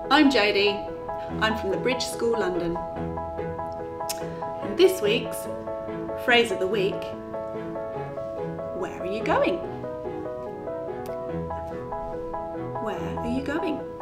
I'm Jodie. I'm from the Bridge School, London. And this week's phrase of the week, where are you going? Where are you going?